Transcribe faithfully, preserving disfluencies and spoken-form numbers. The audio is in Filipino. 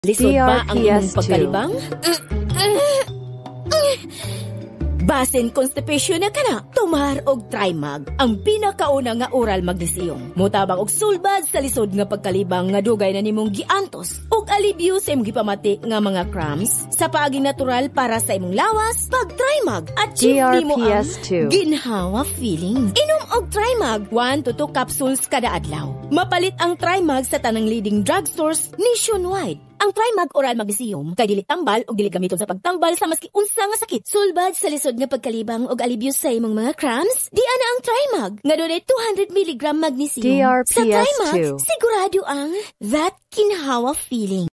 Lisod ba ang imong pagkalibang? Basin constipation na kana, tumar og Trimag, ang pinakauna nga oral magnesium. Mutabang og sulbad sa lisod nga pagkalibang nga dugay na nimong giantos ug alibyo sa imong gipamati nga mga cramps sa paaging natural para sa imong lawas. Pag Trimag, achieve nimo ang ginhawa feeling. Inom og Trimag, one to two capsules kada adlaw. Mapalit ang Trimag sa tanang leading drugstores nationwide. Ang Trimag Oral Magnesium kay dili tambal ug dili gamiton sa pagtambal sa maski unsa nga sakit. Sulbad sa lisod nga pagkalibang ug alibyo sa imong mga cramps, di ana ang Trimag nga dunay two hundred milligram magnesium. D R P S two. Sa Trimag, sigurado ang that kinhawa feeling.